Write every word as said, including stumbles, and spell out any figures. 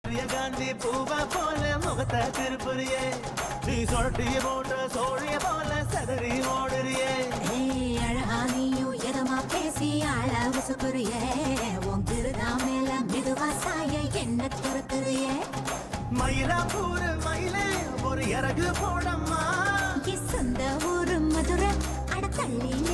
காந்தி பூவா போல முகத்தை திருப்புரியே நீ சொட்டிய போட்ட சோழிய போல சதறி ஓடுறியே அழகா நீயும் எதமா பேசி ஆள உசுக்குறியே உன் திருதா மேல மெதுவா சாய என்ன துரத்துறியே மயிலா பூரு மயிலே ஒரு இறகு போடம்மா சொந்த ஊரு மதுரை அட தள்ளி